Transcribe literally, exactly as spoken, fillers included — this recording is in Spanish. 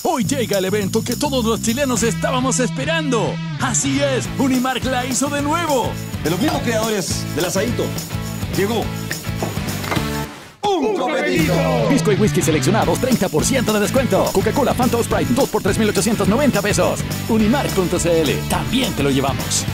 Hoy llega el evento que todos los chilenos estábamos esperando. Así es, Unimark la hizo de nuevo. De los mismos creadores del asadito, llegó un copetito. Pisco y whisky seleccionados, treinta por ciento de descuento. Coca-Cola, Fanta o Sprite, dos por tres mil ochocientos noventa pesos. Unimark punto c l, también te lo llevamos.